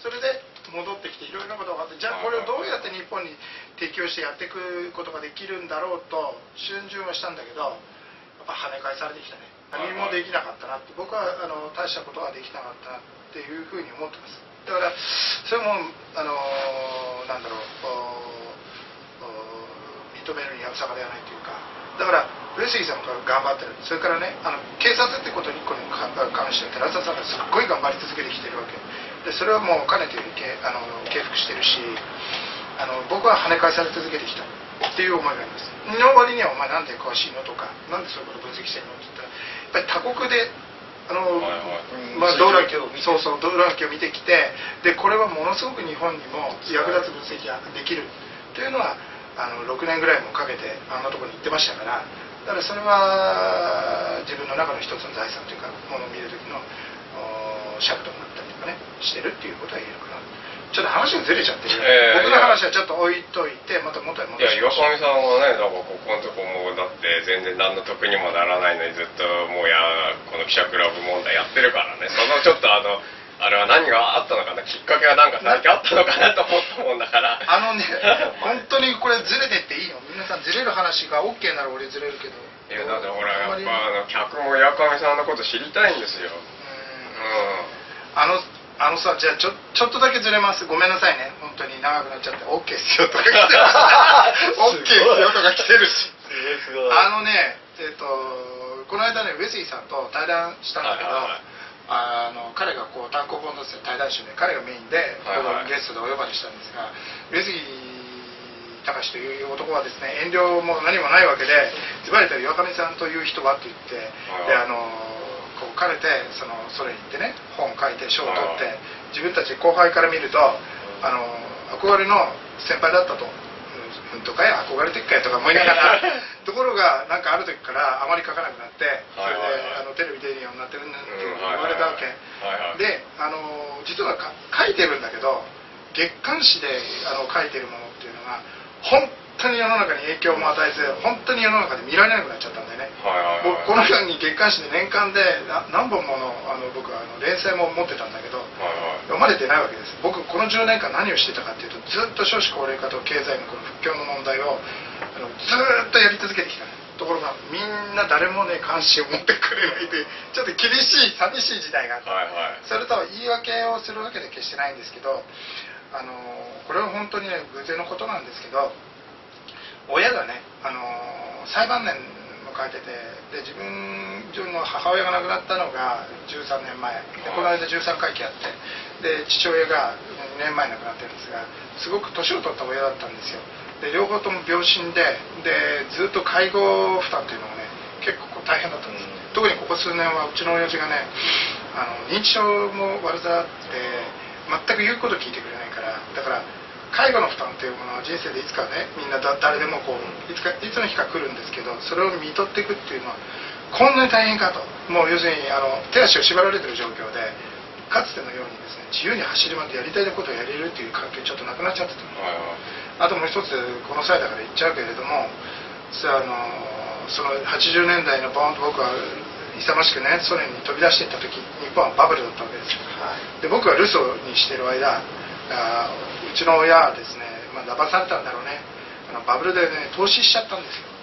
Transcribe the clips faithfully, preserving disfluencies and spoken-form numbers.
それで戻ってきていろいろなことがあって、じゃあこれをどうやって日本に適用してやっていくことができるんだろうと逡巡はしたんだけど、やっぱ跳ね返されてきたね。何もできなかったなって、僕はあの大したことはできなかったなっていうふうに思ってます。だからそれもあのなんだろう、認めるにやぶさかではないというか、だから上杉さんが頑張ってる、それからね、あの警察ってことにこれに関しては寺田さんがすっごい頑張り続けてきてるわけで、それはもうかねてあの敬服してるし、あの僕は跳ね返され続けてきたっていう思いがあります。の割にはお前なんで詳しいのとか、なんでそういうこと分析してるのって言ったら、やっぱり他国であの、まあ、動乱期をそうそう動乱期を見てきて、でこれはものすごく日本にも役立つ分析ができるというのはあのろくねんぐらいもかけてあんなところに行ってましたから、だからそれは自分の中の一つの財産というか、ものを見る時の尺度になったりとかねしてるっていうことは言えるかな。ちょっと話がずれちゃってる、えー、僕の話はちょっと置いといて、また元に戻しましょう。 いや岩上さんはね、なんかここのとこもだって全然何の得にもならないのにずっともうやこの記者クラブ問題やってるからね、そのちょっとあのあれは何があったのかな、きっかけはなんか何かあったのかなと思ったもんだから、 あのね本当にこれずれてっていいの？皆さんずれる話が OK なら俺ずれるけど、 いやだってほらやっぱあの客も岩上さんのこと知りたいんですよ。うん、うん、あのあのさ、じゃあちょ、ちょっとだけずれます。ごめんなさいね。本当に長くなっちゃって。OK っすよとか来てるし。OK っすよとか来てるし。あのね、えっと、この間ね、上杉さんと対談したんだけど、あの彼がこう単行本出す対談集で、彼がメインで、はいはい、ゲストでお呼ばれしたんですが、上杉隆という男はですね、遠慮も何もないわけで、ズバリと岩上さんという人はと言って、で、あの、兼ねてそのそれに行ってね、本を書いて賞を取って、自分たち後輩から見るとあの憧れの先輩だったと、うんとかや憧れてっかやとか思いながらところがなんかある時からあまり書かなくなって、それであのテレビ出るようになってるんだって言われたわけで、あの実はか書いてるんだけど、月刊誌であの書いてるものっていうのが本当に世の中に影響も与えて、本当に世の中で見られなくなっちゃったんだよね。僕このように月刊誌で年間で何本ものあの僕はあの連載も持ってたんだけど、読まれてないわけです。僕このじゅうねんかん何をしてたかっていうと、ずっと少子高齢化と経済のこの復興の問題をあのずっとやり続けてきた。ところがみんな誰もね関心を持ってくれないで、ちょっと厳しい寂しい時代があった、はいはい、それと言い訳をするわけで決してないんですけど、あのこれは本当にね偶然のことなんですけど、親がね、あの裁判年も書いてて、で自分の母親が亡くなったのがじゅうさんねんまえで、この間じゅうさんかいきあって、で父親がにねんまえ亡くなってるんですが、すごく年を取った親だったんですよ。で両方とも病身で、でずっと介護負担っていうのがね結構大変だったんです。特にここ数年はうちの親父がね、あの認知症も悪さあって全く言うこと聞いてくれないから、だから介護の負担というものは人生でいつかね、みんなだ誰でもこういつかいつの日か来るんですけど、それを見とっていくっていうのはこんなに大変かと、もう要するにあの手足を縛られてる状況で、かつてのようにですね自由に走り回ってやりたいことをやれるっていう環境ちょっとなくなっちゃってたの。あともう一つこの際だから言っちゃうけれども、あのそのはちじゅうねんだいのボーンと僕は勇ましくねソ連に飛び出していった時、日本はバブルだったわけですよ。で僕は留守にしている間、あうちの親はですね、まあ、騙されたんだろうね、あのバブルでね投資しちゃったんですよ。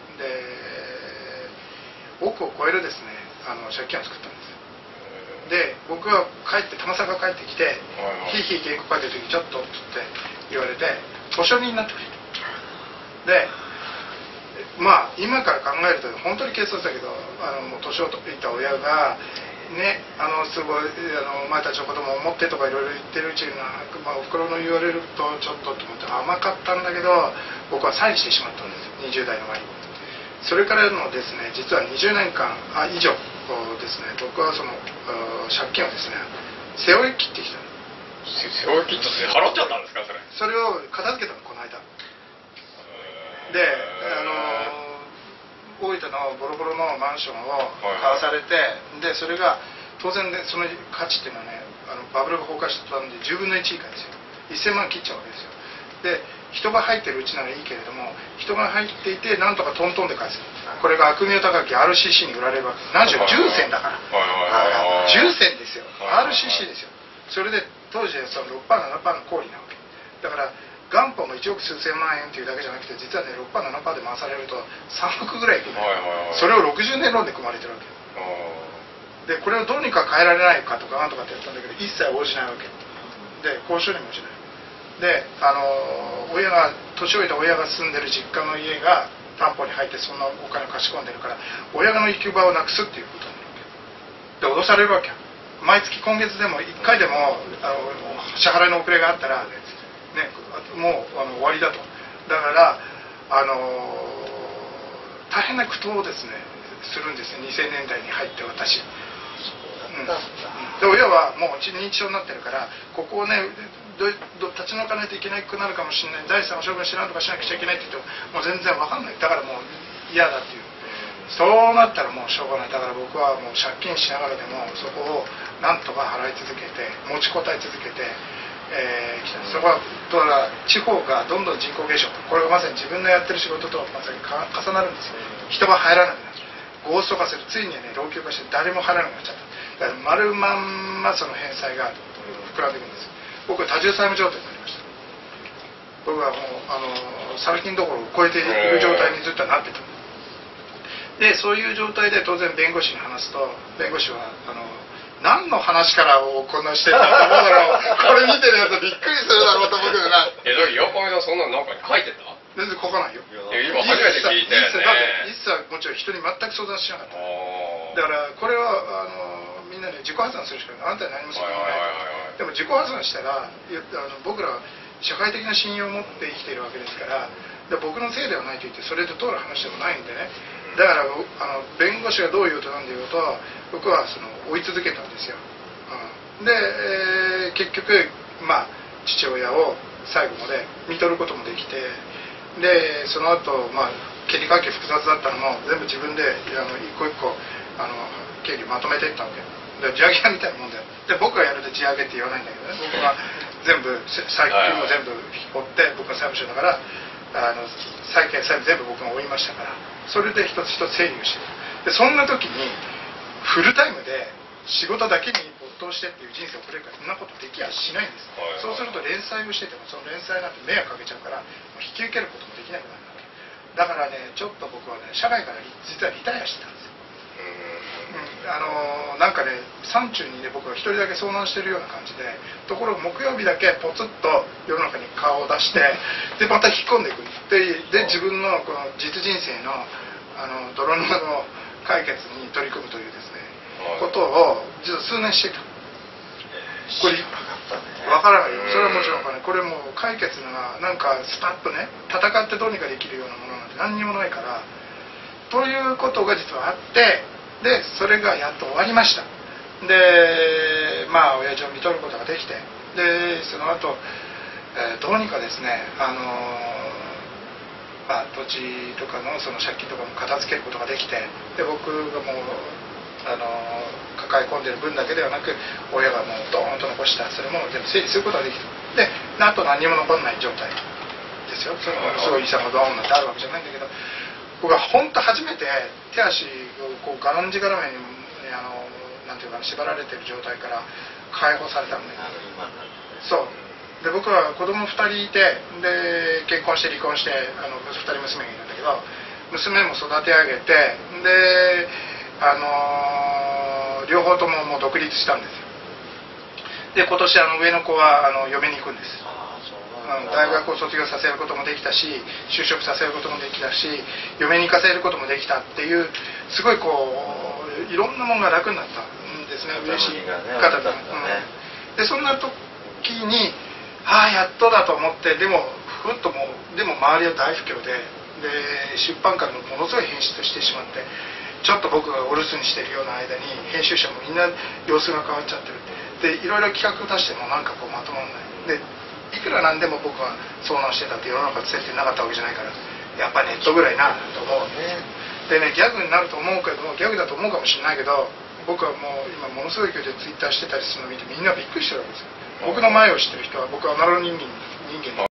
で億を超えるですねあの借金を作ったんです。で僕は帰って玉坂が帰ってきて、ひいひい原稿書いてる時ちょっとって言われて図書人になってくれで、まあ今から考えると本当に軽率だけど、あのもう年を取っていた親がね、あのすごいあのお前たちのことも思ってとかいろいろ言ってるうちに、まあ、おふくろの言われるとちょっとと思って甘かったんだけど、僕はサインしてしまったんですよ、にじゅうだいの前に。それからのですね実はにじゅうねんかんあ以上ですね、僕はその借金をですね背負い切ってきた。 背負い切って払っちゃったんですか、それ。 それを片付けたのこの間で、あの大分のボロボロのマンションを買わされて、はいはい、でそれが当然でその価値っていうのはね、あのバブルが崩壊してたんでじゅうぶんのいち以下ですよ。いっせんまん切っちゃうわけですよ。で人が入ってるうちならいいけれども、人が入っていてなんとかトントンで返す。これが悪名高き アールシーシー に売られるわけ。何しろじゅうせんだから、じゅうせんですよ、 アールシーシー ですよ。それで当時はその ろくパーセントななパーセント の氷なわけだから、元本がいちおく数千万円っていうだけじゃなくて、実はね ろくパーセントななパーセント で回されるとさんおくぐらいいくの、はいはいはい、それをろくじゅうねんローンで組まれてるわけで、これをどうにか変えられないかとかなんとかってやったんだけど、一切応じないわけで、交渉にも応じないで、あの親が年老いた親が住んでる実家の家が担保に入ってそんなお金を貸し込んでるから、親の行き場をなくすっていうことになるわけで、脅されるわけよ。毎月今月でもいっかいでもあの支払いの遅れがあったら、ね、もうあの終わりだと。だからあの大変な苦闘をですねするんですね、にせんねんだいに入って私。うん、で親はもう認知症になってるから、ここをねどど立ち退かないといけなくなるかもしれない、財産を処分しなんとかしなくちゃいけないって言ってももう全然わかんない。だからもう嫌だっていう、そうなったらもうしょうがない。だから僕はもう借金しながらでもそこをなんとか払い続けて持ちこたえ続けて、えー、来た。そこはだから地方がどんどん人口減少、これがまさに自分のやってる仕事とまさに重なるんですよ。人が入らなくなる、ゴースト化する、ついにはね老朽化して誰も入らなくなっちゃった。だから丸まんまその返済が膨らんでいくんです。僕は多重債務状態になりました。僕はもうあのサル金どころを超えている状態にずっとなってた。でそういう状態で当然弁護士に話すと、弁護士はあの何の話からをこんなしてたと思うだろうこれ見てるやつびっくりするだろうと思うけどな。 え、だけど岩上さんそんなのなんかに書いてた？ 全然書かないよ。 今初めて聞いたよね。 一切もちろん人に全く相談しなかった。だからこれはあのみんなで自己発案するしかない。あんたに何もすることない。でも自己発案したらあの僕らは社会的な信用を持って生きているわけですから、で僕のせいではないと言ってそれで通る話でもないんでね。だからあの弁護士がどう言うとなんで言うと、僕はその追い続けたんですよ。うん、で、えー、結局まあ父親を最後まで見とることもできて、でその後まあ経理関係複雑だったのも全部自分であの一個一個あの経理まとめていったわけで、地上げ屋みたいなもんだよ。で僕がやると地上げって言わないんだけどね、僕は全部債金も全部引っ張って僕が債務者だからあの債権債務全部僕が負いましたから、それで一つ一つ整理をしてる。でそんな時にフルタイムで仕事だけに没頭してっていう人生を送れるから、そんなことできやしないんです。そうすると連載をしててもその連載なんて迷惑かけちゃうから引き受けることもできなくなるわけだからね、ちょっと僕はね社会から実はリタイアしてたんですよ。うん、あのー、なんかね山中にね僕は一人だけ遭難してるような感じで、ところが木曜日だけポツッと世の中に顔を出してでまた引っ込んでいくでで自分のこの実人生のあの泥沼の解決に取り組むというですねことを実は数年してた。これ分からないよ、それはもちろん分からない。これもう解決がなんかスパッとね戦ってどうにかできるようなものなんて何にもないからということが実はあって、でそれがやっと終わりました。でまあ親父を見とることができて、でその後、えー、どうにかですねあのー、まあ、土地とかのその借金とかも片付けることができて、で僕がもうあの抱え込んでる分だけではなく親がもうドーンと残したそれも全部整理することができた。であと何にも残らない状態ですよ。そのすごい遺産がドーンなんてあるわけじゃないんだけど、僕は本当初めて手足をこうがらんじがらめにあのなんていうか縛られてる状態から解放されたのね。そうで僕は子供ふたりいて、で結婚して離婚してあのふたり娘がいるんだけど、娘も育て上げて、であのー、両方とももう独立したんですよ。で今年あの上の子はあの嫁に行くんです。大学を卒業させることもできたし、就職させることもできたし、嫁に行かせることもできたっていうすごいこういろんなものが楽になったんですね。嬉しい方だ、うん、でそんな時にああやっとだと思って、でもふっともうでも周りは大不況で、で出版界もものすごい変質してしまって、ちょっと僕がお留守にしているような間に編集者もみんな様子が変わっちゃってる。でいろいろ企画を出してもなんかこうまとまらない。でいくらなんでも僕は遭難してたって世の中ついてなかったわけじゃないから、やっぱネットぐらいなと思うね。でねギャグになると思うけど、ギャグだと思うかもしれないけど、僕はもう今ものすごい勢いでツイッターしてたりするのを見てみんなびっくりしてるわけですよ。僕の前を知ってる人は僕はアナログ人間人間